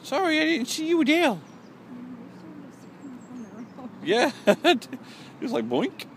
Sorry, I didn't see you there. Yeah. It was like boink.